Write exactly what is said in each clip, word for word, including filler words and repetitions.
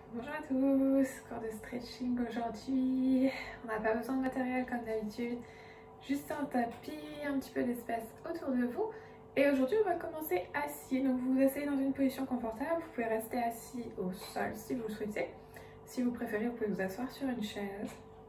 Bonjour à tous, cours de stretching aujourd'hui. On n'a pas besoin de matériel comme d'habitude, juste un tapis, un petit peu d'espace autour de vous. Et aujourd'hui on va commencer assis, donc vous vous asseyez dans une position confortable, vous pouvez rester assis au sol si vous le souhaitez. Si vous préférez, vous pouvez vous asseoir sur une chaise.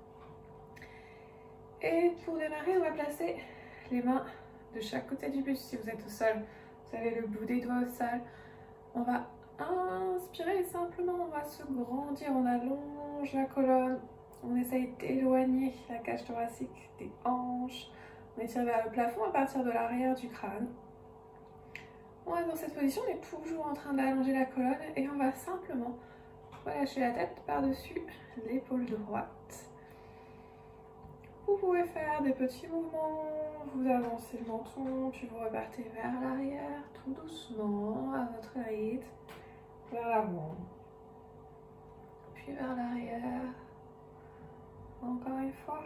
Et pour démarrer, on va placer les mains de chaque côté du buste. Si vous êtes au sol, vous avez le bout des doigts au sol. On va inspirer et simplement on va se grandir, on allonge la colonne, on essaye d'éloigner la cage thoracique des hanches, on étire vers le plafond à partir de l'arrière du crâne. On reste dans cette position, on est toujours en train d'allonger la colonne et on va simplement relâcher la tête par-dessus l'épaule droite. Vous pouvez faire des petits mouvements, vous avancez le menton, puis vous repartez vers l'arrière, tout doucement, à votre rythme, vers l'avant, puis vers l'arrière, encore une fois.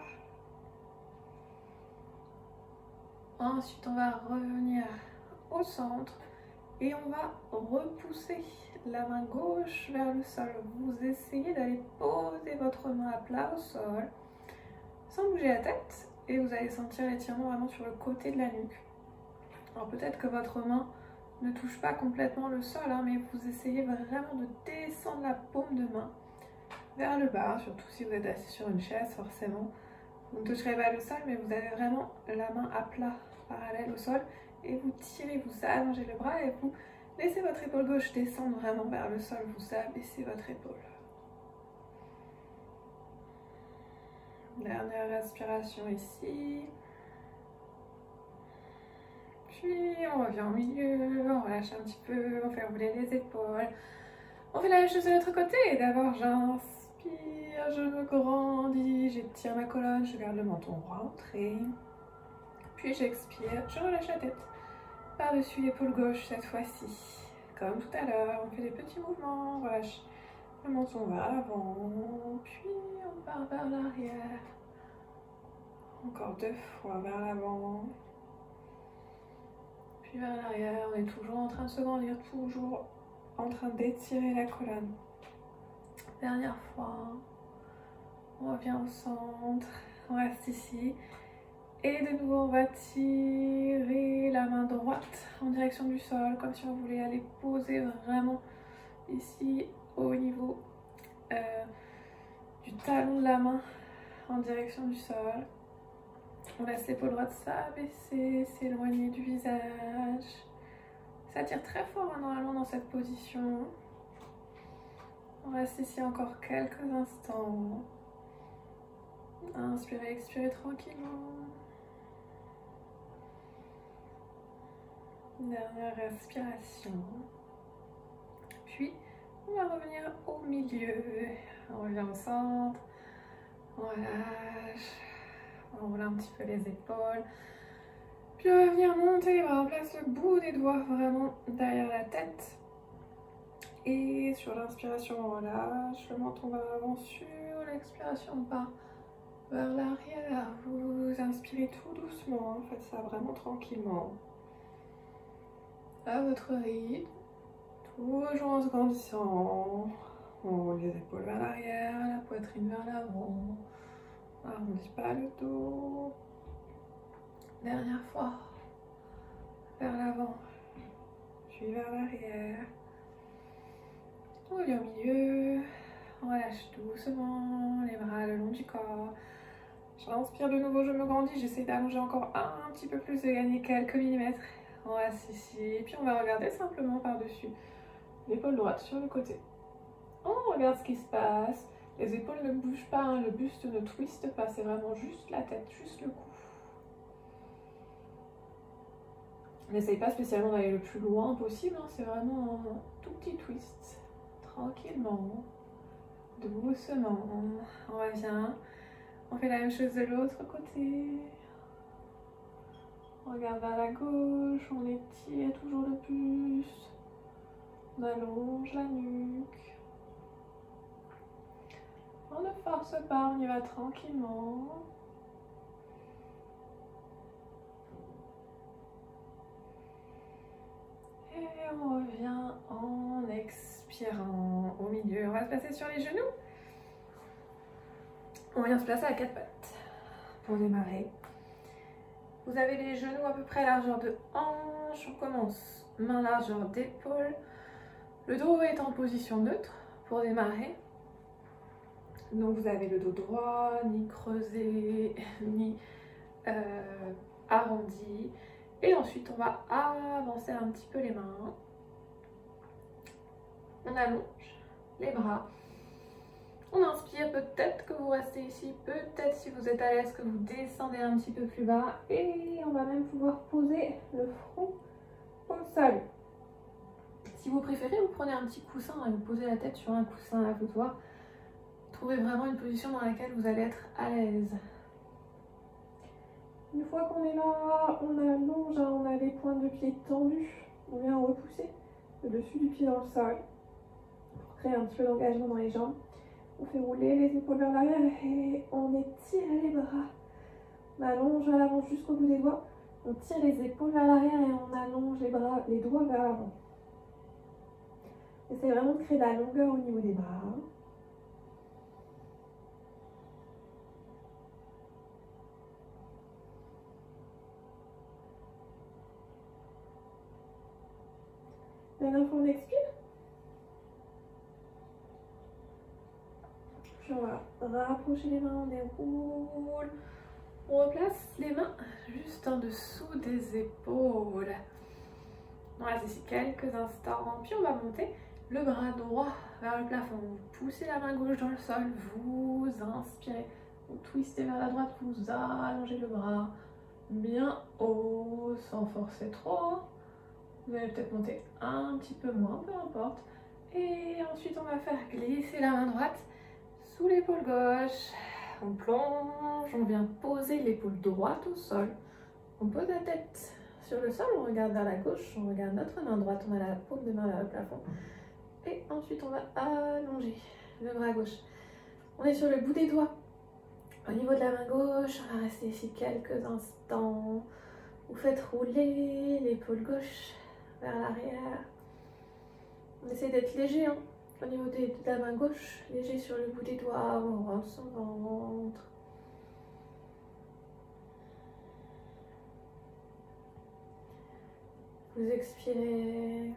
Ensuite, on va revenir au centre et on va repousser la main gauche vers le sol. Vous essayez d'aller poser votre main à plat au sol, sans bouger la tête, et vous allez sentir l'étirement vraiment sur le côté de la nuque. Alors peut-être que votre main ne touche pas complètement le sol, hein, mais vous essayez vraiment de descendre la paume de main vers le bas, surtout si vous êtes assis sur une chaise, forcément. Vous ne toucherez pas le sol, mais vous avez vraiment la main à plat, parallèle au sol, et vous tirez, vous allongez le bras, et vous laissez votre épaule gauche descendre vraiment vers le sol, vous abaissez votre épaule. Dernière respiration ici. Puis on revient au milieu, on relâche un petit peu, on fait rouler les épaules. On fait la même chose de l'autre côté. D'abord j'inspire, je me grandis, j'étire ma colonne, je garde le menton rentré. Puis j'expire, je relâche la tête. Par-dessus l'épaule gauche cette fois-ci. Comme tout à l'heure, on fait des petits mouvements, on relâche le menton vers l'avant, puis on part vers l'arrière. Encore deux fois vers l'avant. Puis vers l'arrière, on est toujours en train de se grandir, toujours en train d'étirer la colonne. Dernière fois. On revient au centre, on reste ici. Et de nouveau, on va tirer la main droite en direction du sol, comme si on voulait aller poser vraiment ici au niveau euh, du talon de la main en direction du sol. On laisse l'épaule droite s'abaisser, s'éloigner du visage. Ça tire très fort hein, normalement dans cette position. On reste ici encore quelques instants. Inspirez, expirez tranquillement. Dernière respiration. Puis, on va revenir au milieu. On revient au centre. On relâche. On roule un petit peu les épaules. Puis on va venir monter les bras. On place le bout des doigts vraiment derrière la tête. Et sur l'inspiration, on relâche. Le menton va avant. Sur l'expiration, on part vers l'arrière. Vous inspirez tout doucement. Hein. Faites ça vraiment tranquillement. À votre rythme. Toujours en se grandissant. On roule les épaules vers l'arrière. La poitrine vers l'avant. Arrondis pas le dos. Dernière fois. Vers l'avant. Puis vers l'arrière. On revient au milieu. On relâche doucement les bras le long du corps. J'inspire de nouveau, je me grandis. J'essaie d'allonger encore un petit peu plus, de gagner quelques millimètres. On reste ici. Et puis on va regarder simplement par-dessus l'épaule droite sur le côté. On regarde ce qui se passe. Les épaules ne bougent pas, hein, le buste ne twiste pas, c'est vraiment juste la tête, juste le cou. N'essaye pas spécialement d'aller le plus loin possible, hein, c'est vraiment un tout petit twist. Tranquillement, doucement, on revient. On fait la même chose de l'autre côté. On regarde vers la gauche, on étire toujours le buste. On allonge la nuque. On ne force pas, on y va tranquillement. Et on revient en expirant. expirant au milieu. On va se placer sur les genoux. On vient se placer à quatre pattes pour démarrer. Vous avez les genoux à peu près largeur de hanche. On commence main largeur d'épaule. Le dos est en position neutre pour démarrer. Donc vous avez le dos droit, ni creusé, ni euh, arrondi. Et ensuite on va avancer un petit peu les mains. On allonge les bras. On inspire, peut-être que vous restez ici, peut-être si vous êtes à l'aise que vous descendez un petit peu plus bas. Et on va même pouvoir poser le front au sol. Si vous préférez, vous prenez un petit coussin et vous posez la tête sur un coussin à vous de voir. Trouvez vraiment une position dans laquelle vous allez être à l'aise. Une fois qu'on est là, on allonge, on a les pointes de pied tendus. On vient repousser le dessus du pied dans le sol pour créer un petit peu d'engagement dans les jambes. On fait rouler les épaules vers l'arrière et on étire les bras. On allonge à l'avant jusqu'au bout des doigts. On tire les épaules vers l'arrière et on allonge les bras, les doigts vers l'avant. Essayez vraiment de créer de la longueur au niveau des bras. Dernière fois, on expire. Puis on va rapprocher les mains, on déroule. On replace les mains juste en dessous des épaules. On reste ici quelques instants. Puis on va monter le bras droit vers le plafond. Vous poussez la main gauche dans le sol. Vous inspirez. Vous twistez vers la droite. Vous allongez le bras bien haut sans forcer trop. Vous allez peut-être monter un petit peu moins, peu importe. Et ensuite, on va faire glisser la main droite sous l'épaule gauche. On plonge, on vient poser l'épaule droite au sol. On pose la tête sur le sol, on regarde vers la gauche, on regarde notre main droite, on a la paume de main vers le plafond. Et ensuite, on va allonger le bras gauche. On est sur le bout des doigts. Au niveau de la main gauche, on va rester ici quelques instants. Vous faites rouler l'épaule gauche vers l'arrière. On essaie d'être léger hein, au niveau de la main gauche, léger sur le bout des doigts, on rentre son ventre. Vous expirez.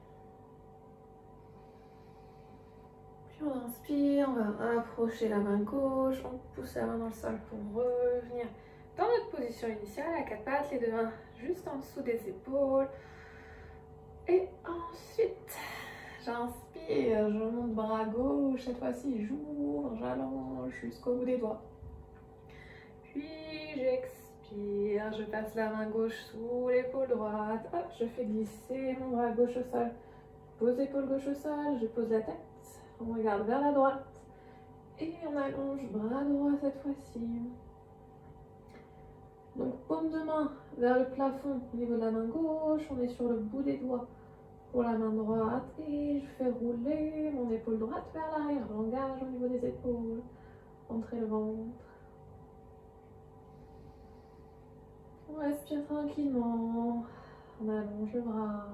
Puis on inspire, on va approcher la main gauche, on pousse la main dans le sol pour revenir dans notre position initiale, à quatre pattes, les deux mains juste en dessous des épaules. Et ensuite, j'inspire, je monte bras gauche, cette fois-ci j'ouvre, j'allonge jusqu'au bout des doigts. Puis j'expire, je passe la main gauche sous l'épaule droite, hop, je fais glisser mon bras gauche au sol. Pose l'épaule gauche au sol, je pose la tête, on regarde vers la droite. Et on allonge bras droit cette fois-ci. Donc paume de main vers le plafond au niveau de la main gauche, on est sur le bout des doigts pour la main droite et je fais rouler mon épaule droite vers l'arrière, j'engage au niveau des épaules, entrez le ventre. On respire tranquillement, on allonge le bras.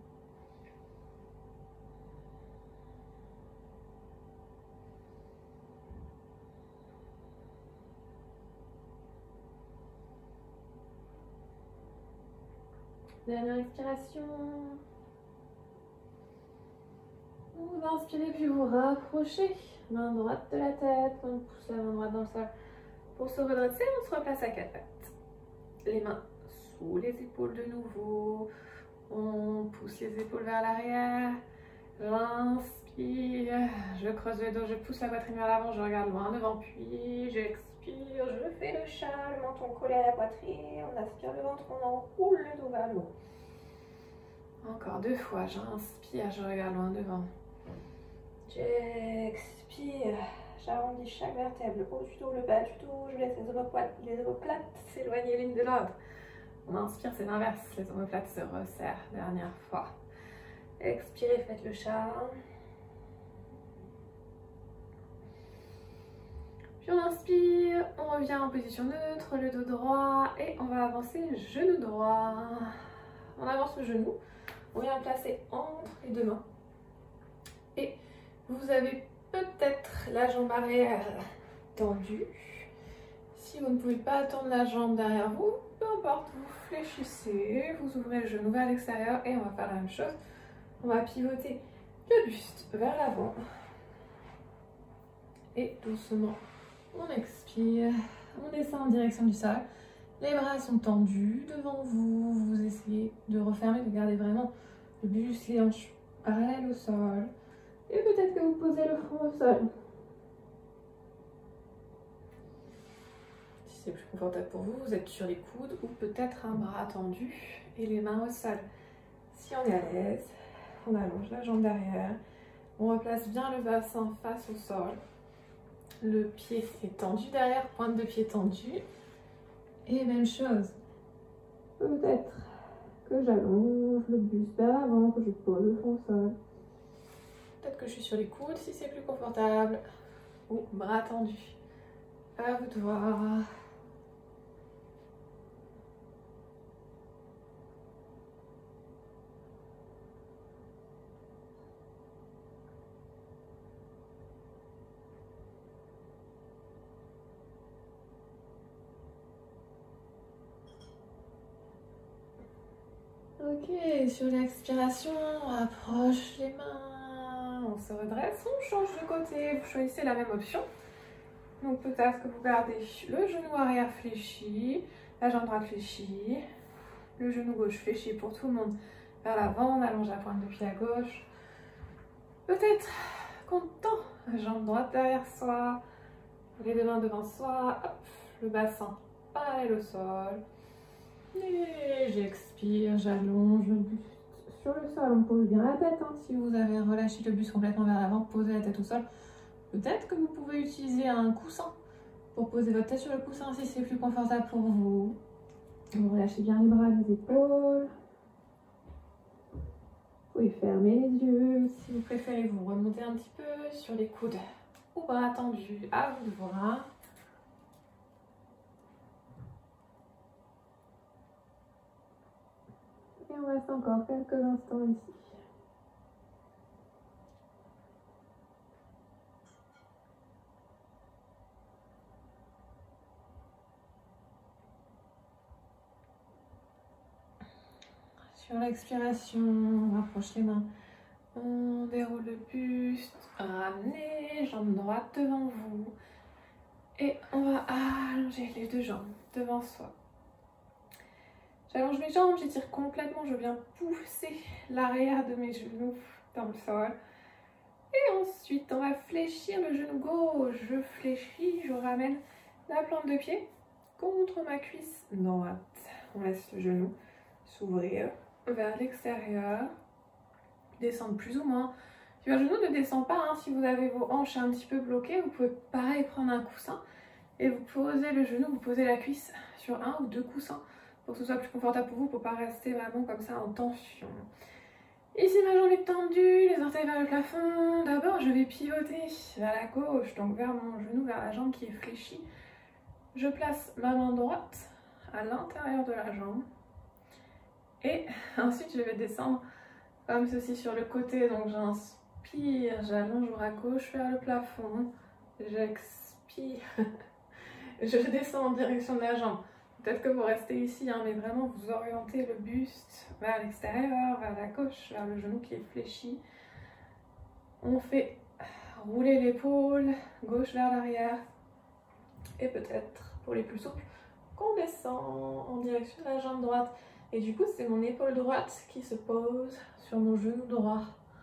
Dernière expiration. Vous inspirez puis vous rapprochez. Main droite de la tête. On pousse la main droite dans le sol. Pour se redresser, on se replace à quatre pattes. Les mains sous les épaules de nouveau. On pousse les épaules vers l'arrière. J'inspire. Je creuse le dos. Je pousse la poitrine vers l'avant. Je regarde loin devant. Puis j'expire. Je fais le chat. Le menton collé à la poitrine. On aspire le ventre. On enroule le dos vers le haut. Encore deux fois. J'inspire. Je regarde loin devant. J'expire. J'arrondis chaque vertèbre. Le haut du dos, le bas du dos. Je laisse les omoplates, les omoplates s'éloigner l'une de l'autre. On inspire, c'est l'inverse. Les omoplates se resserrent. Dernière fois. Expirez, faites le chat. Puis on inspire, on revient en position neutre, le dos droit et on va avancer genou droit. On avance le genou, on vient le placer entre les deux mains et Vous avez peut-être la jambe arrière tendue. Si vous ne pouvez pas tendre la jambe derrière vous, peu importe, vous fléchissez, vous ouvrez le genou vers l'extérieur et on va faire la même chose. On va pivoter le buste vers l'avant. Et doucement, on expire, on descend en direction du sol. Les bras sont tendus devant vous, vous essayez de refermer, de garder vraiment le buste, les hanches parallèles au sol. Et peut-être que vous posez le front au sol. Si c'est plus confortable pour vous, vous êtes sur les coudes ou peut-être un bras tendu et les mains au sol. Si on est à l'aise, on allonge la jambe derrière, on replace bien le bassin face au sol. Le pied est tendu derrière, pointe de pied tendue. Et même chose. Peut-être que j'allonge le buste vers l'avant, que je pose le front au sol. Peut-être que je suis sur les coudes si c'est plus confortable. Ou bras tendus. À vous de voir. Ok, sur l'expiration, on rapproche les mains, on se redresse, on change de côté, vous choisissez la même option. Donc peut-être que vous gardez le genou arrière fléchi, la jambe droite fléchie, le genou gauche fléchi pour tout le monde vers l'avant, on allonge la pointe de pied à gauche. Peut-être qu'on tend la jambe droite derrière soi, les deux mains devant soi, hop, le bassin parallèle au sol. Et j'expire, j'allonge le buste sur le sol, on pose bien la tête. Hein. Si vous avez relâché le buste complètement vers l'avant, posez la tête au sol. Peut-être que vous pouvez utiliser un coussin pour poser votre tête sur le coussin si c'est plus confortable pour vous. Vous relâchez bien les bras, les épaules. Vous pouvez fermer les yeux. Si vous préférez, vous remontez un petit peu sur les coudes ou bras tendus, à vous de voir. Et on reste encore quelques instants ici. Sur l'expiration, on rapproche les mains. On déroule le buste, ramenez, jambe droite devant vous. Et on va allonger les deux jambes devant soi. J'allonge mes jambes, j'étire complètement, je viens pousser l'arrière de mes genoux dans le sol. Et ensuite, on va fléchir le genou gauche. Je fléchis, je ramène la plante de pied contre ma cuisse droite. On laisse le genou s'ouvrir vers l'extérieur, descendre plus ou moins. Si votre genou ne descend pas, hein, si vous avez vos hanches un petit peu bloquées, vous pouvez pareil prendre un coussin et vous posez le genou, vous posez la cuisse sur un ou deux coussins pour que ce soit plus confortable pour vous, pour ne pas rester vraiment comme ça en tension. Ici, ma jambe est tendue, les orteils vers le plafond. D'abord, je vais pivoter vers la gauche, donc vers mon genou, vers la jambe qui est fléchie. Je place ma main droite à l'intérieur de la jambe. Et ensuite, je vais descendre comme ceci sur le côté. Donc, j'inspire, j'allonge le bras gauche vers le plafond. J'expire. Je descends en direction de la jambe. Peut-être que vous restez ici, hein, mais vraiment vous orientez le buste vers l'extérieur, vers la gauche, vers le genou qui est fléchi. On fait rouler l'épaule, gauche vers l'arrière. Et peut-être, pour les plus souples, qu'on descend en direction de la jambe droite. Et du coup, c'est mon épaule droite qui se pose sur mon genou droit.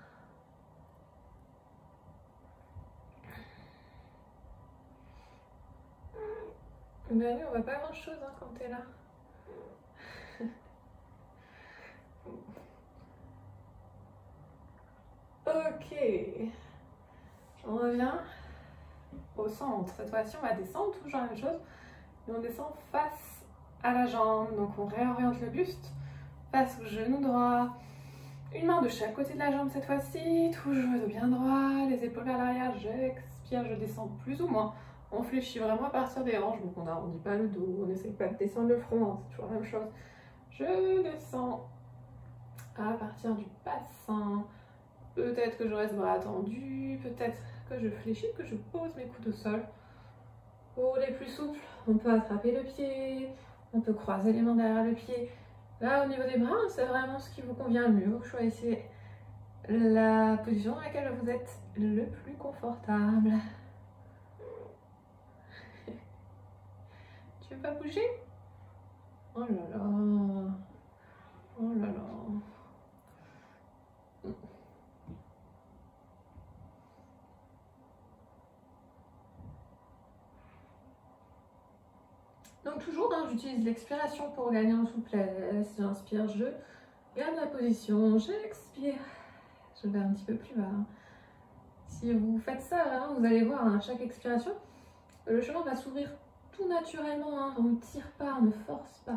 Ben oui, on voit pas grand chose hein, quand t'es là. Ok. On revient au centre. Cette fois-ci, on va descendre, toujours la même chose. Et on descend face à la jambe. Donc on réoriente le buste face au genou droit. Une main de chaque côté de la jambe cette fois-ci. Toujours le dos bien droit, les épaules vers l'arrière. J'expire, je descends plus ou moins. On fléchit vraiment à partir des hanches, donc on n'arrondit pas le dos, on n'essaie pas de descendre le front, hein, c'est toujours la même chose. Je descends à partir du bassin, Peut-être que je reste bras tendus, peut-être que je fléchis, que je pose mes coudes au sol. Pour les plus souples, on peut attraper le pied, on peut croiser les mains derrière le pied. Là, au niveau des bras, c'est vraiment ce qui vous convient le mieux. Vous choisissez la position dans laquelle vous êtes le plus confortable. Tu veux pas bouger? Oh là là. Oh là là. Donc toujours, hein, j'utilise l'expiration pour gagner en souplesse. J'inspire, je garde la position, j'expire. Je vais un petit peu plus bas. Si vous faites ça, hein, vous allez voir, hein, à chaque expiration, le chemin va s'ouvrir tout naturellement. Hein, on ne tire pas, on ne force pas.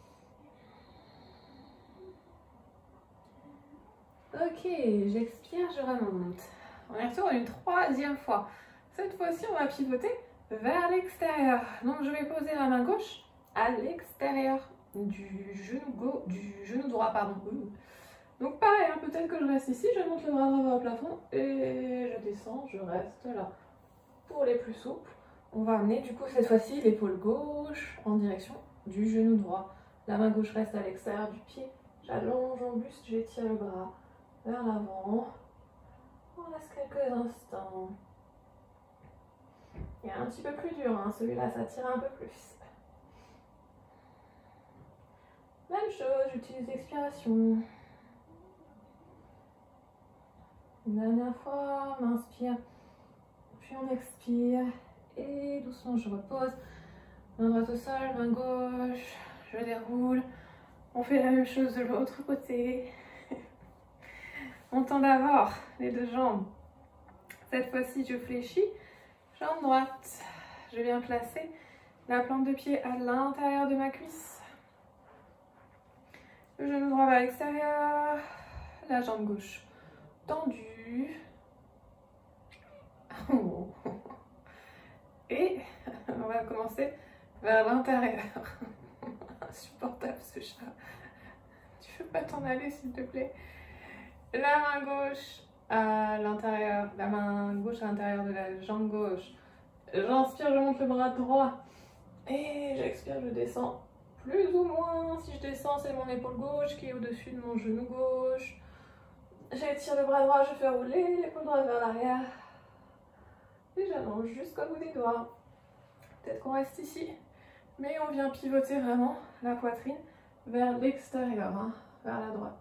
Ok, j'expire, je remonte. On y retourne une troisième fois. Cette fois-ci, on va pivoter vers l'extérieur. Donc, je vais poser la main gauche à l'extérieur du genou gauche, du genou droit, pardon. Donc, pareil, hein, peut-être que je reste ici, je monte le bras droit vers le plafond et je descends, je reste là. Pour les plus souples, on va amener du coup cette fois-ci l'épaule gauche en direction du genou droit. La main gauche reste à l'extérieur du pied. J'allonge mon buste, j'étire le bras vers l'avant. On reste quelques instants. Il est un petit peu plus dur, hein. Celui-là ça tire un peu plus. Même chose, j'utilise l'expiration. Une dernière fois, on inspire, puis on expire. Et doucement je repose. Main droite au sol, main gauche, je déroule. On fait la même chose de l'autre côté. On tend d'abord les deux jambes. Cette fois-ci, je fléchis. Jambe droite. Je viens placer la plante de pied à l'intérieur de ma cuisse. Le genou droit vers l'extérieur. La jambe gauche tendue. Oh. Et on va commencer vers l'intérieur. Insupportable ce chat. Tu peux pas t'en aller s'il te plaît. La main gauche à l'intérieur, la main gauche à l'intérieur de la jambe gauche. J'inspire, je monte le bras droit. Et j'expire, je descends plus ou moins. Si je descends, c'est mon épaule gauche qui est au-dessus de mon genou gauche. J'étire le bras droit, je fais rouler l'épaule droite vers l'arrière. Et j'allonge jusqu'au bout des doigts. Peut-être qu'on reste ici. Mais on vient pivoter vraiment la poitrine vers l'extérieur, hein, vers la droite.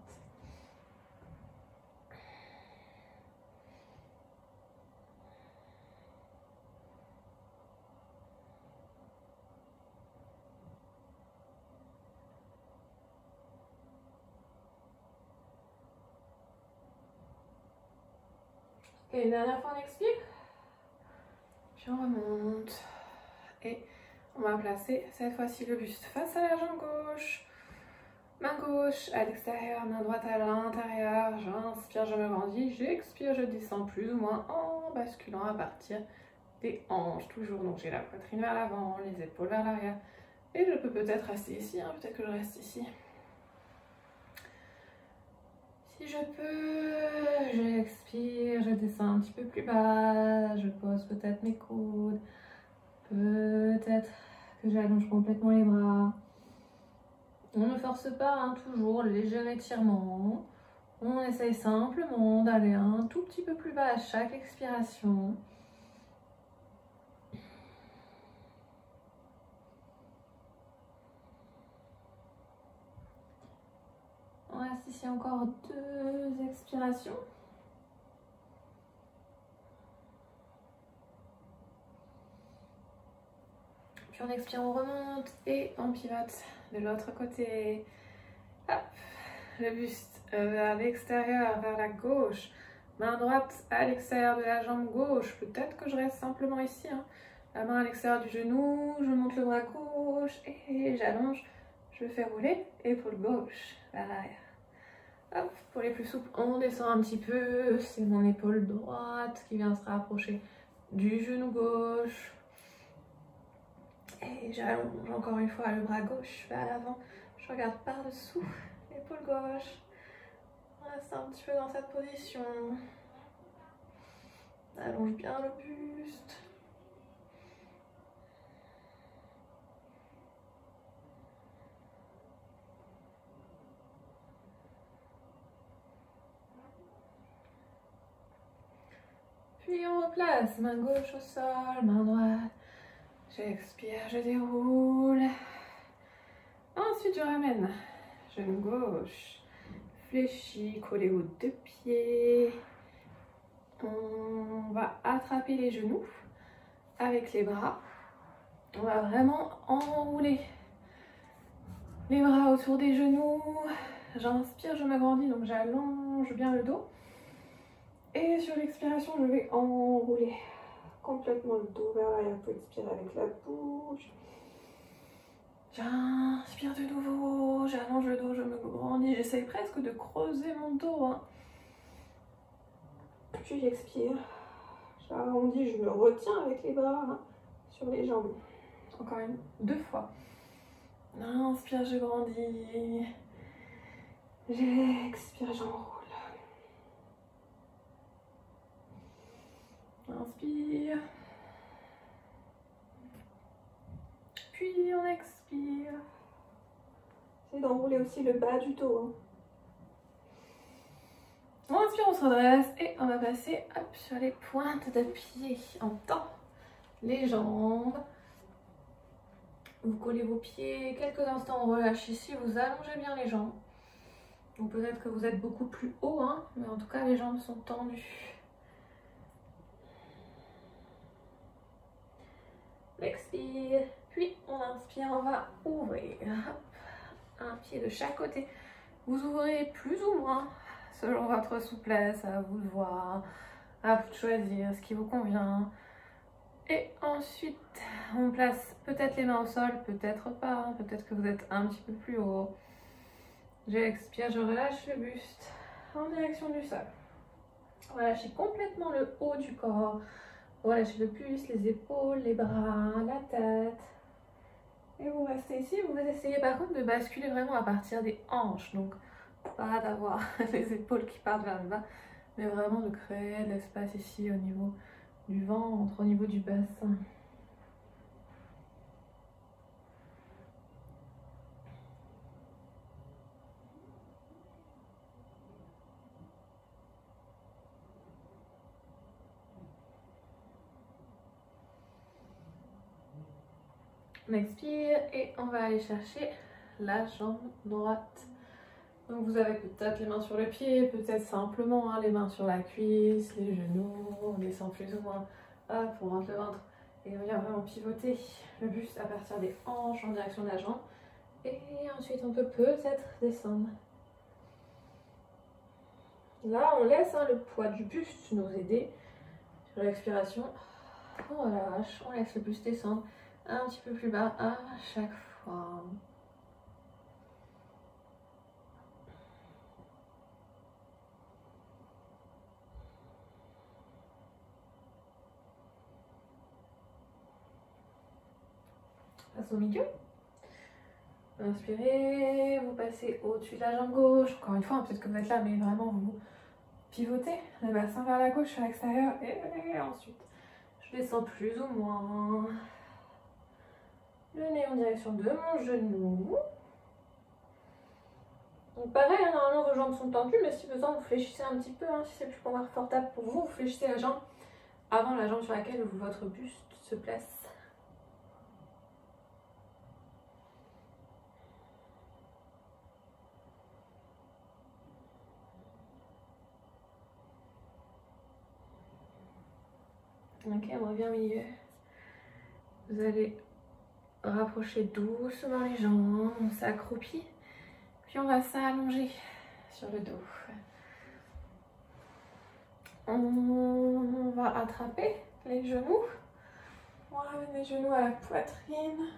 Et une dernière fois, on expire. Puis on remonte. Et on va placer cette fois-ci le buste face à la jambe gauche. Main gauche à l'extérieur, main droite à l'intérieur. J'inspire, je me grandis. J'expire, je descends plus ou moins en basculant à partir des hanches. Toujours, donc j'ai la poitrine vers l'avant, les épaules vers l'arrière. Et je peux peut-être rester ici, hein. Peut-être que je reste ici. Si je peux, j'expire, je descends un petit peu plus bas, je pose peut-être mes coudes, peut-être que j'allonge complètement les bras. On ne force pas, hein, toujours, léger étirement. On essaye simplement d'aller un tout petit peu plus bas à chaque expiration. On reste ici encore deux expirations. Puis on expire, on remonte et on pivote de l'autre côté. Hop, le buste vers l'extérieur, vers la gauche. Main droite à l'extérieur de la jambe gauche. Peut-être que je reste simplement ici, hein. La main à l'extérieur du genou, je monte le bras gauche et j'allonge. Je fais rouler épaule gauche vers l'arrière. Hop, pour les plus souples, on descend un petit peu. C'est mon épaule droite qui vient se rapprocher du genou gauche. Et j'allonge encore une fois le bras gauche vers l'avant. Je regarde par-dessous l'épaule gauche. On reste un petit peu dans cette position. Allonge bien le buste. Puis on replace, main gauche au sol, main droite. J'expire, je déroule. Ensuite je ramène, genou gauche, fléchi, collé aux deux pieds. On va attraper les genoux avec les bras. On va vraiment enrouler les bras autour des genoux. J'inspire, je m'agrandis, donc j'allonge bien le dos. Et sur l'expiration, je vais enrouler complètement le dos vers l'arrière. Vous expirez avec la bouche. J'inspire de nouveau, j'allonge le dos, je me grandis. J'essaye presque de creuser mon dos. Hein. Puis j'expire. J'arrondis, je me retiens avec les bras hein, sur les jambes. Encore une, deux fois. Inspire, je grandis. J'expire, j'enroule. Inspire. Puis on expire. Essayez d'enrouler aussi le bas du dos. Hein. On inspire, on se redresse et on va passer hop, sur les pointes de pied. On tend les jambes. Vous collez vos pieds quelques instants, on relâche ici, vous allongez bien les jambes. Donc peut-être que vous êtes beaucoup plus haut, hein, mais en tout cas les jambes sont tendues. On expire, puis on inspire, on va ouvrir. Un pied de chaque côté. Vous ouvrez plus ou moins selon votre souplesse, à vous de voir, à vous de choisir ce qui vous convient. Et ensuite, on place peut-être les mains au sol, peut-être pas, peut-être que vous êtes un petit peu plus haut. J'expire, je relâche le buste en direction du sol. Relâchez complètement le haut du corps. Relâchez le plus les épaules, les bras, la tête. Et vous restez ici. Vous essayez par contre de basculer vraiment à partir des hanches. Donc, pas d'avoir les épaules qui partent vers le bas, mais vraiment de créer de l'espace ici au niveau du ventre, au niveau du bassin. On expire et on va aller chercher la jambe droite. Donc vous avez peut-être les mains sur le pied, peut-être simplement hein, les mains sur la cuisse, les genoux, on descend plus ou moins, hop, on rentre le ventre et on vient vraiment pivoter le buste à partir des hanches en direction de la jambe. Et ensuite on peut peut-être descendre. Là on laisse hein, le poids du buste nous aider sur l'expiration. On relâche, on laisse le buste descendre un petit peu plus bas à chaque fois. Passe au milieu. Inspirez, vous passez au-dessus de la jambe gauche. Encore une fois, peut-être que vous êtes là, mais vraiment vous pivotez le bassin vers la gauche sur l'extérieur. Et ensuite, je descends plus ou moins. Le nez en direction de mon genou. Donc pareil, hein, normalement vos jambes sont tendues, mais si besoin, vous fléchissez un petit peu. Hein, si c'est plus confortable pour vous, vous fléchissez la jambe avant la jambe sur laquelle votre buste se place. Ok, on revient au milieu. Vous allez rapprocher doucement les jambes, on s'accroupit, puis on va s'allonger sur le dos. On va attraper les genoux, on ramène les genoux à la poitrine.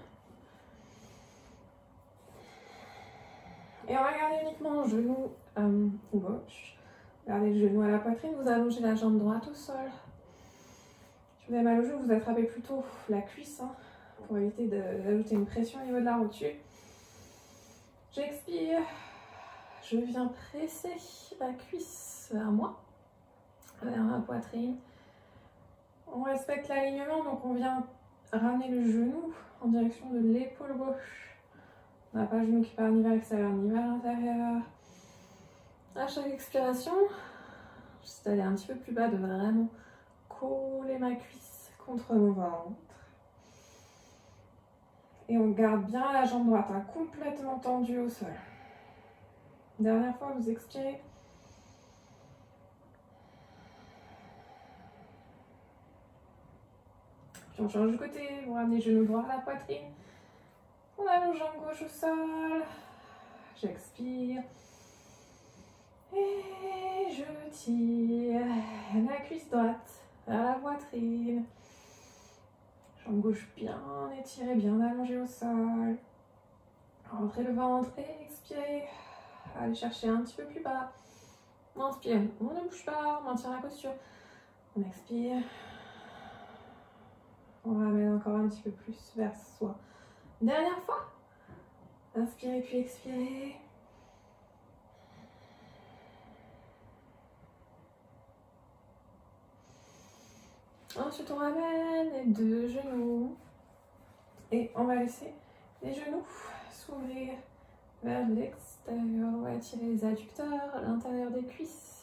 Et on va garder uniquement le genou euh, gauche. Gardez le genou à la poitrine, vous allongez la jambe droite au sol. Si vous avez mal au genou, vous attrapez plutôt la cuisse hein, pour éviter d'ajouter une pression au niveau de la rotule. J'expire, je viens presser la cuisse vers moi, vers ma poitrine. On respecte l'alignement, donc on vient ramener le genou en direction de l'épaule gauche. On n'a pas le genou qui part ni vers l'extérieur ni vers l'intérieur. À chaque expiration, juste aller un petit peu plus bas, de vraiment coller ma cuisse contre mon ventre. Et on garde bien la jambe droite, hein, complètement tendue au sol. Dernière fois, vous expirez. Puis on change de côté, vous ramenez genou droit à la poitrine. On allonge jambe gauche au sol. J'expire. Et je tire la cuisse droite vers la poitrine. Jambe gauche bien étirée, bien allongée au sol. Rentrez le ventre et expirez. Allez chercher un petit peu plus bas. On inspire, on ne bouge pas, on maintient la posture. On expire. On ramène encore un petit peu plus vers soi. Dernière fois. Inspirez puis expirez. Ensuite, on ramène les deux genoux. Et on va laisser les genoux s'ouvrir vers l'extérieur. On va étirer les adducteurs à l'intérieur des cuisses.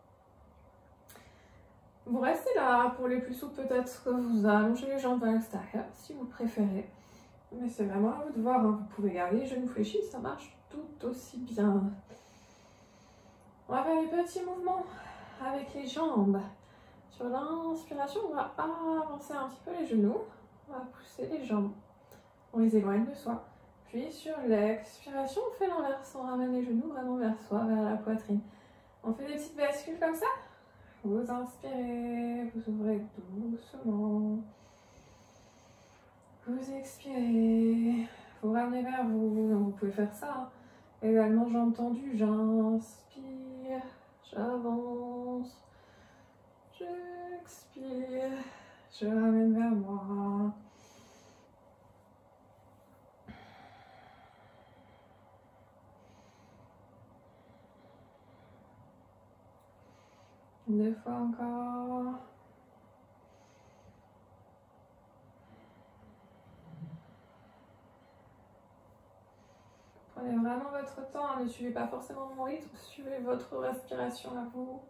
Vous restez là. Pour les plus souples, peut-être que vous allongez les jambes vers l'extérieur si vous préférez. Mais c'est vraiment à vous de voir. Hein. Vous pouvez garder les genoux fléchis, ça marche tout aussi bien. On va faire des petits mouvements avec les jambes. Sur l'inspiration, on va avancer un petit peu les genoux. On va pousser les jambes. On les éloigne de soi. Puis sur l'expiration, on fait l'inverse. On ramène les genoux vraiment vers soi, vers la poitrine. On fait des petites bascules comme ça. Vous inspirez, vous ouvrez doucement. Vous expirez. Vous ramenez vers vous. Donc vous pouvez faire ça. Hein. Également jambes tendues. J'inspire. J'avance. J'expire, je ramène vers moi. Deux fois encore. Prenez vraiment votre temps, hein. Ne suivez pas forcément mon rythme, suivez votre respiration à vous.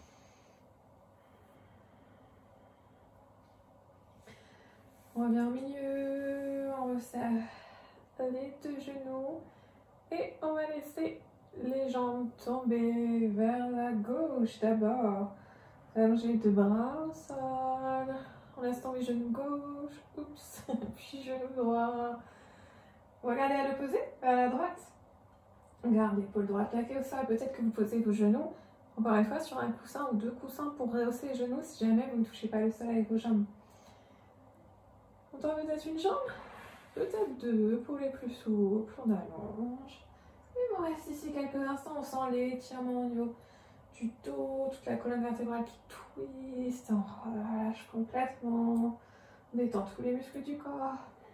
On revient au milieu, on resserre les deux genoux et on va laisser les jambes tomber vers la gauche d'abord. Allongez les deux bras au sol, on laisse tomber genou gauche, oups, puis genou droit. Regardez à l'opposé, vers la droite. Gardez l'épaule droite plaquée au sol, peut-être que vous posez vos genoux, encore une fois, sur un coussin ou deux coussins pour rehausser les genoux si jamais vous ne touchez pas le sol avec vos jambes. On tend peut-être une jambe, peut-être deux pour les plus souples, on allonge. Et on reste ici quelques instants, on sent l'étirement au niveau du dos, toute la colonne vertébrale qui twist, on relâche complètement, on détend tous les muscles du corps.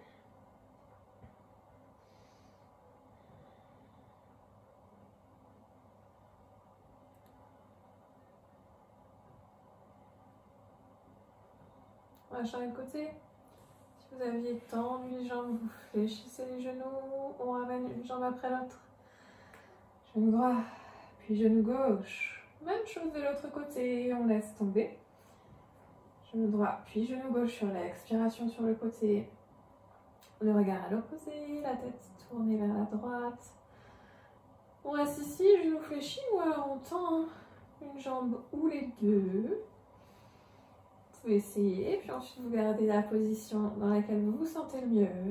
On va changer de côté. Vous aviez tendu les jambes, vous fléchissez les genoux, on ramène une jambe après l'autre. Genou droit, puis genou gauche. Même chose de l'autre côté, on laisse tomber. Genou droit, puis genou gauche sur l'expiration sur le côté. Le regard à l'opposé, la tête tournée vers la droite. On reste ici, genou fléchi, ou alors on tend une jambe ou les deux. Vous essayez, puis ensuite vous gardez la position dans laquelle vous vous sentez le mieux.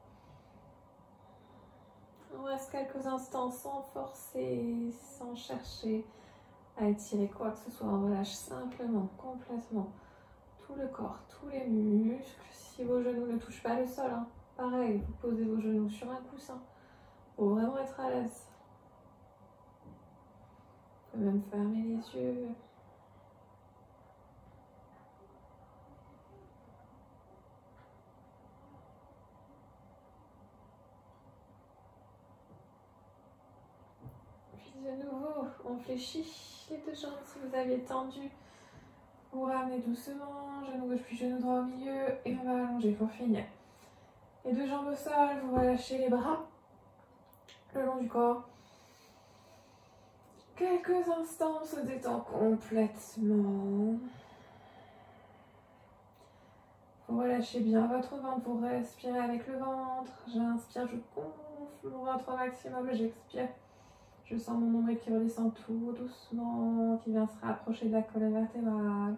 On reste quelques instants sans forcer, sans chercher à étirer quoi que ce soit. On relâche simplement, complètement tout le corps, tous les muscles. Si vos genoux ne touchent pas le sol, hein, pareil, vous posez vos genoux sur un coussin pour vraiment être à l'aise. Vous pouvez même fermer les yeux. De nouveau, on fléchit les deux jambes si vous avez tendu. Vous ramenez doucement, genou gauche puis genou droit au milieu et on va allonger pour finir. Les deux jambes au sol, vous relâchez les bras le long du corps. Quelques instants, on se détend complètement. Vous relâchez bien votre ventre, vous respirez avec le ventre. J'inspire, je gonfle mon ventre au maximum, j'expire. Je sens mon nombril qui redescend tout doucement, qui vient se rapprocher de la colonne vertébrale.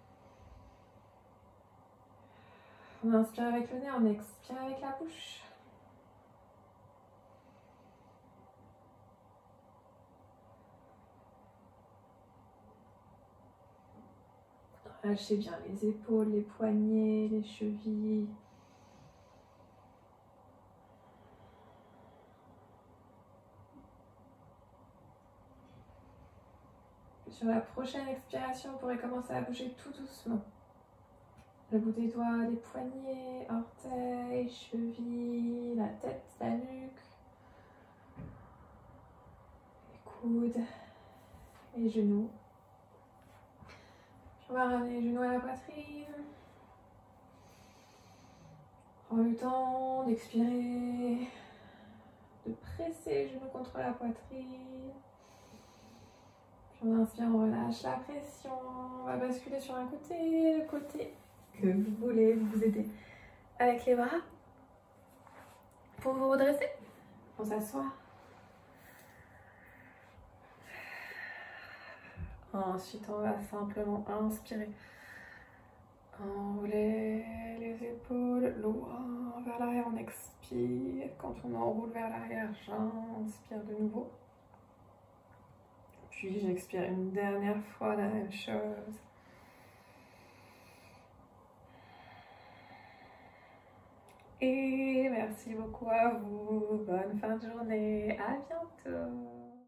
On inspire avec le nez, on expire avec la bouche. Relâchez bien les épaules, les poignets, les chevilles. Sur la prochaine expiration, vous pourrez commencer à bouger tout doucement. Le bout des doigts, les poignets, orteils, chevilles, la tête, la nuque, les coudes, les genoux. On va ramener les genoux à la poitrine. Prends le temps d'expirer, de presser les genoux contre la poitrine. Puis on inspire, on relâche la pression. On va basculer sur un côté, le côté que vous voulez. Vous vous aidez avec les bras pour vous redresser. On s'assoit. Ensuite, on va simplement inspirer. Enrouler les épaules, loin vers l'arrière, on expire. Quand on enroule vers l'arrière, j'inspire de nouveau. Puis j'expire une dernière fois la même chose. Et merci beaucoup à vous. Bonne fin de journée. À bientôt.